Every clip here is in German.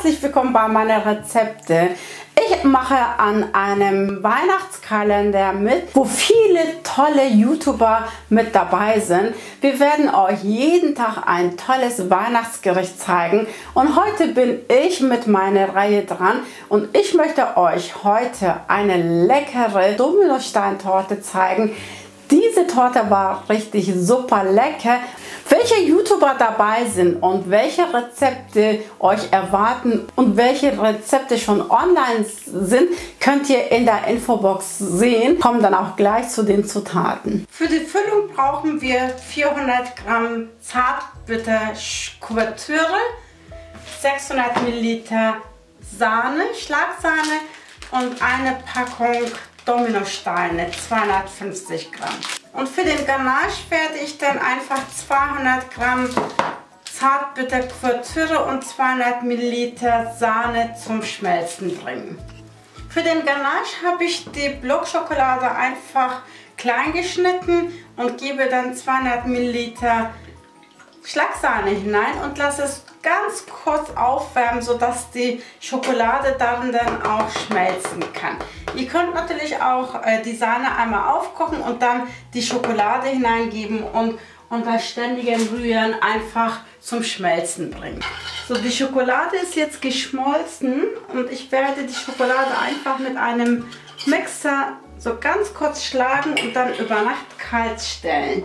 Herzlich willkommen bei meinen Rezepten. Ich mache an einem Weihnachtskalender mit, wo viele tolle YouTuber mit dabei sind. Wir werden euch jeden Tag ein tolles Weihnachtsgericht zeigen und heute bin ich mit meiner Reihe dran und ich möchte euch heute eine leckere Dominostein-Torte zeigen. Diese Torte war richtig super lecker. Welche YouTuber dabei sind und welche Rezepte euch erwarten und welche Rezepte schon online sind, könnt ihr in der Infobox sehen. Kommen dann auch gleich zu den Zutaten. Für die Füllung brauchen wir 400 Gramm Zartbitter-Kuvertüre, 600 Milliliter Sahne, Schlagsahne und eine Packung Dominosteine, 250 Gramm. Und für den Ganache werde ich dann einfach 200 Gramm Zartbitter-Kuvertüre und 200 Milliliter Sahne zum Schmelzen bringen. Für den Ganache habe ich die Blockschokolade einfach klein geschnitten und gebe dann 200 Milliliter Schlagsahne hinein und lasse es ganz kurz aufwärmen, sodass die Schokolade dann auch schmelzen kann. Ihr könnt natürlich auch die Sahne einmal aufkochen und dann die Schokolade hineingeben und unter ständigem Rühren einfach zum Schmelzen bringen. So, die Schokolade ist jetzt geschmolzen und ich werde die Schokolade einfach mit einem Mixer so ganz kurz schlagen und dann über Nacht kalt stellen.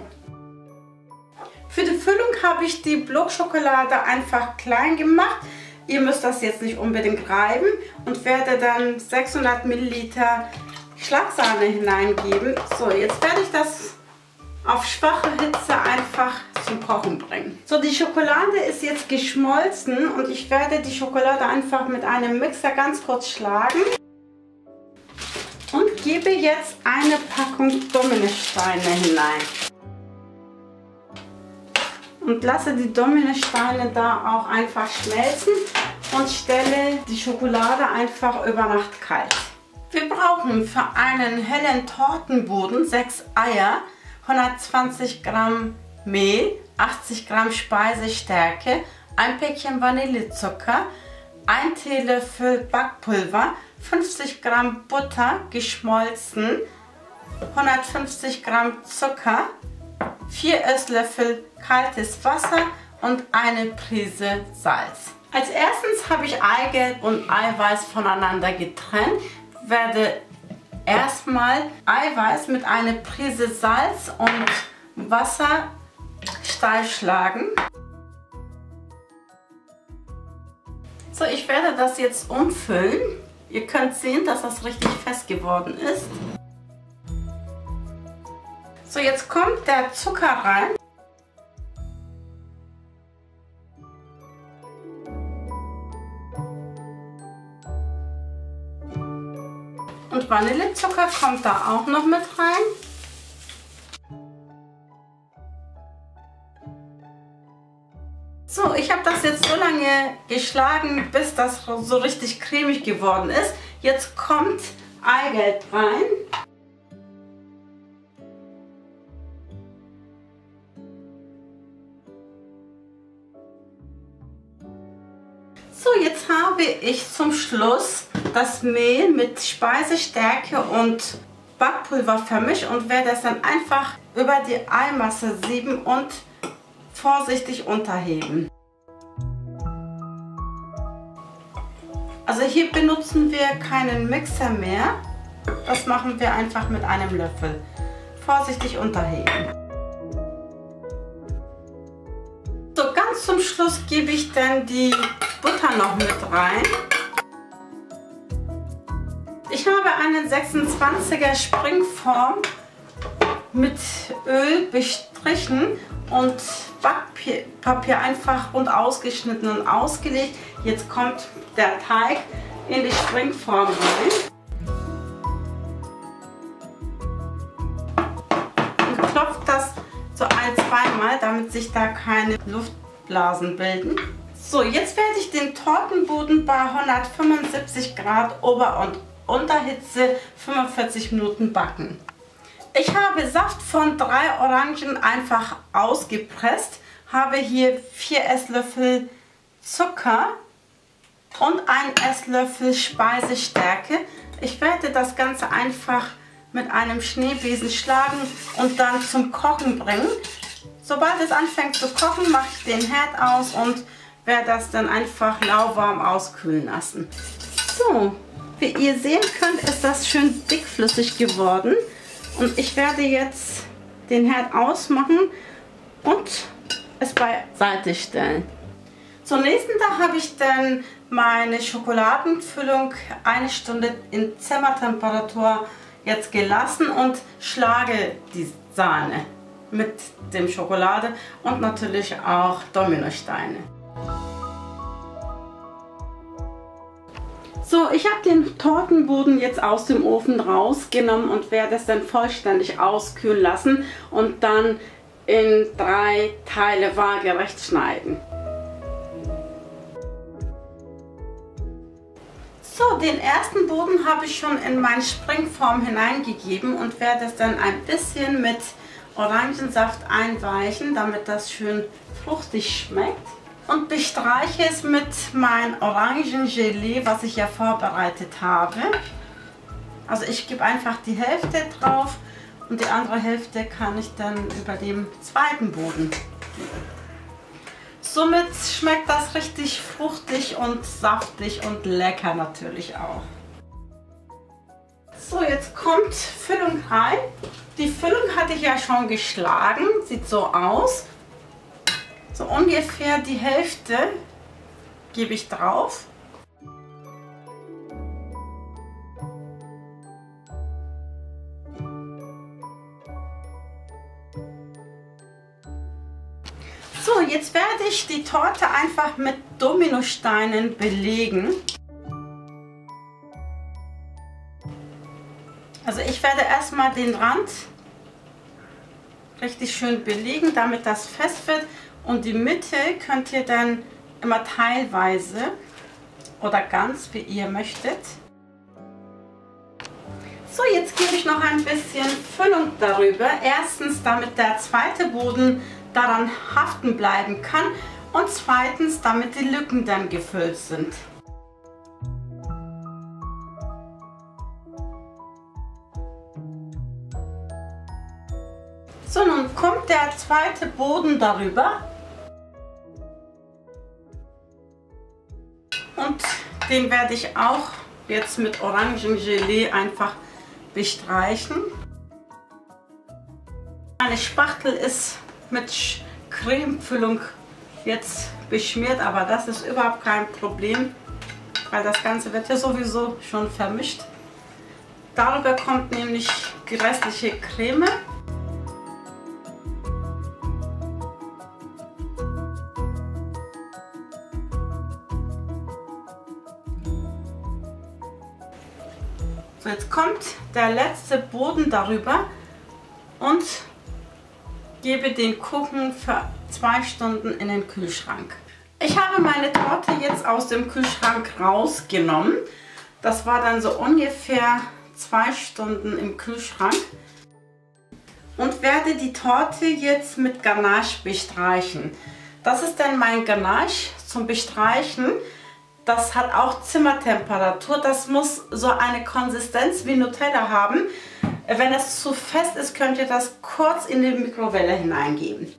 Für die Füllung habe ich die Blockschokolade einfach klein gemacht. Ihr müsst das jetzt nicht unbedingt reiben und werde dann 600 Milliliter Schlagsahne hineingeben. So, jetzt werde ich das auf schwache Hitze einfach zum Kochen bringen. So, die Schokolade ist jetzt geschmolzen und ich werde die Schokolade einfach mit einem Mixer ganz kurz schlagen. Und gebe jetzt eine Packung Dominosteine hinein. Und lasse die Dominosteine da auch einfach schmelzen und stelle die Schokolade einfach über Nacht kalt. Wir brauchen für einen hellen Tortenboden 6 Eier, 120 Gramm Mehl, 80 Gramm Speisestärke, ein Päckchen Vanillezucker, 1 Teelöffel Backpulver, 50 Gramm Butter geschmolzen, 150 Gramm Zucker, 4 Esslöffel kaltes Wasser und eine Prise Salz. Als erstes habe ich Eigelb und Eiweiß voneinander getrennt. Ich werde erstmal Eiweiß mit einer Prise Salz und Wasser steif schlagen. So, ich werde das jetzt umfüllen. Ihr könnt sehen, dass das richtig fest geworden ist. So, jetzt kommt der Zucker rein. Und Vanillezucker kommt da auch noch mit rein. So, ich habe das jetzt so lange geschlagen, bis das so richtig cremig geworden ist. Jetzt kommt Eigelb rein. So, jetzt habe ich zum Schluss das Mehl mit Speisestärke und Backpulver vermischt und werde es dann einfach über die Eimasse sieben und vorsichtig unterheben. Also hier benutzen wir keinen Mixer mehr, das machen wir einfach mit einem Löffel. Vorsichtig unterheben. So, ganz zum Schluss gebe ich dann die Butter noch mit rein. Ich habe einen 26er Springform mit Öl bestrichen und Backpapier einfach rund ausgeschnitten und ausgelegt. Jetzt kommt der Teig in die Springform rein. Und klopft das so zweimal, damit sich da keine Luftblasen bilden. So, jetzt werde ich den Tortenboden bei 175 Grad Ober- und Unterhitze 45 Minuten backen. Ich habe Saft von 3 Orangen einfach ausgepresst, habe hier 4 Esslöffel Zucker und einen Esslöffel Speisestärke. Ich werde das Ganze einfach mit einem Schneebesen schlagen und dann zum Kochen bringen. Sobald es anfängt zu kochen, mache ich den Herd aus und werde das dann einfach lauwarm auskühlen lassen. So, wie ihr sehen könnt, ist das schön dickflüssig geworden. Und ich werde jetzt den Herd ausmachen und es beiseite stellen. Zum nächsten Tag habe ich dann meine Schokoladenfüllung 1 Stunde in Zimmertemperatur jetzt gelassen und schlage die Sahne mit dem Schokolade und natürlich auch Dominosteine. So, ich habe den Tortenboden jetzt aus dem Ofen rausgenommen und werde es dann vollständig auskühlen lassen und dann in 3 Teile waagerecht schneiden. So, den ersten Boden habe ich schon in meine Springform hineingegeben und werde es dann ein bisschen mit Orangensaft einweichen, damit das schön fruchtig schmeckt. Und bestreiche es mit meinem Orangengelee, was ich ja vorbereitet habe. Also ich gebe einfach die Hälfte drauf und die andere Hälfte kann ich dann über dem zweiten Boden geben. Somit schmeckt das richtig fruchtig und saftig und lecker natürlich auch. So, jetzt kommt Füllung rein. Die Füllung hatte ich ja schon geschlagen, sieht so aus. So ungefähr die Hälfte gebe ich drauf. So, jetzt werde ich die Torte einfach mit Dominosteinen belegen. Also ich werde erstmal den Rand richtig schön belegen, damit das fest wird. Und die Mitte könnt ihr dann immer teilweise oder ganz, wie ihr möchtet. So, jetzt gebe ich noch ein bisschen Füllung darüber. Erstens, damit der zweite Boden daran haften bleiben kann und zweitens, damit die Lücken dann gefüllt sind. So, nun kommt der zweite Boden darüber und den werde ich auch jetzt mit Orangengelee einfach bestreichen. Meine Spachtel ist mit Cremefüllung jetzt beschmiert, aber das ist überhaupt kein Problem, weil das Ganze wird ja sowieso schon vermischt. Darüber kommt nämlich die restliche Creme. So, jetzt kommt der letzte Boden darüber und gebe den Kuchen für 2 Stunden in den Kühlschrank. Ich habe meine Torte jetzt aus dem Kühlschrank rausgenommen. Das war dann so ungefähr 2 Stunden im Kühlschrank. Und werde die Torte jetzt mit Ganache bestreichen. Das ist dann mein Ganache zum Bestreichen. Das hat auch Zimmertemperatur. Das muss so eine Konsistenz wie Nutella haben. Wenn es zu fest ist, könnt ihr das kurz in die Mikrowelle hineingeben.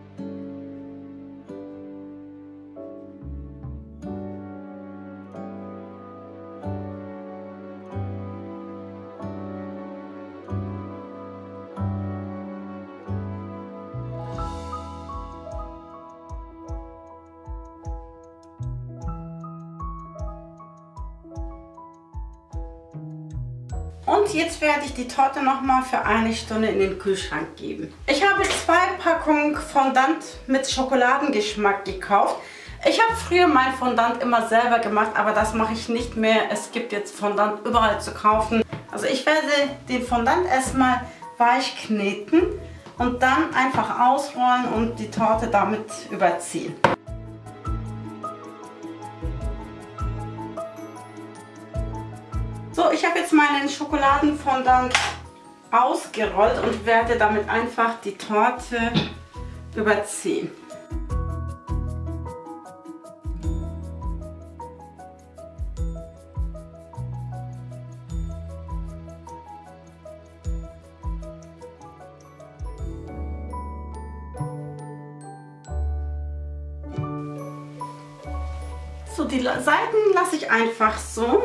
Und jetzt werde ich die Torte nochmal für 1 Stunde in den Kühlschrank geben. Ich habe 2 Packungen Fondant mit Schokoladengeschmack gekauft. Ich habe früher mein Fondant immer selber gemacht, aber das mache ich nicht mehr. Es gibt jetzt Fondant überall zu kaufen. Also ich werde den Fondant erstmal weich kneten und dann einfach ausrollen und die Torte damit überziehen. So, ich habe jetzt meinen Schokoladenfondant ausgerollt und werde damit einfach die Torte überziehen. So, die Seiten lasse ich einfach so.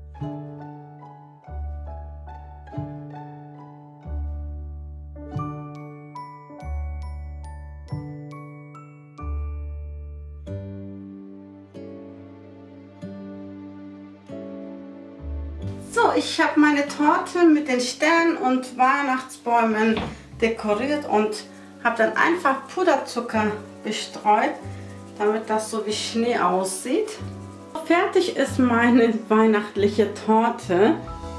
So, ich habe meine Torte mit den Sternen und Weihnachtsbäumen dekoriert und habe dann einfach Puderzucker bestreut, damit das so wie Schnee aussieht. Fertig ist meine weihnachtliche Torte.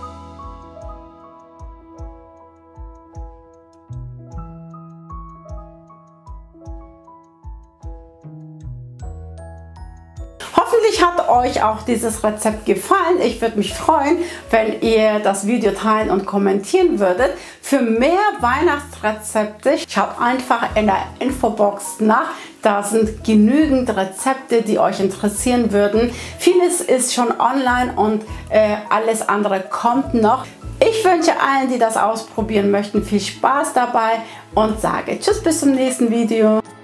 Hoffentlich hat euch auch dieses Rezept gefallen. Ich würde mich freuen, wenn ihr das Video teilen und kommentieren würdet. Für mehr Weihnachtsrezepte schaut einfach in der Infobox nach. Da sind genügend Rezepte, die euch interessieren würden. Vieles ist schon online und alles andere kommt noch. Ich wünsche allen, die das ausprobieren möchten, viel Spaß dabei und sage Tschüss, bis zum nächsten Video.